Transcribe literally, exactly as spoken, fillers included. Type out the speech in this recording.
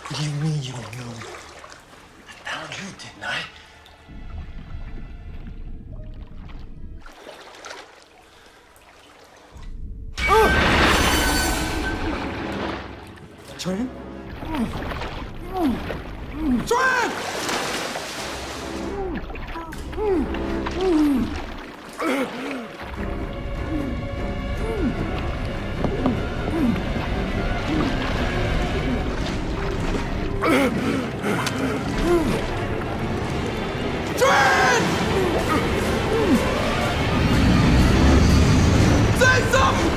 What do you mean you don't know? I found you, didn't I? Tran? Tran! Tran! Say something!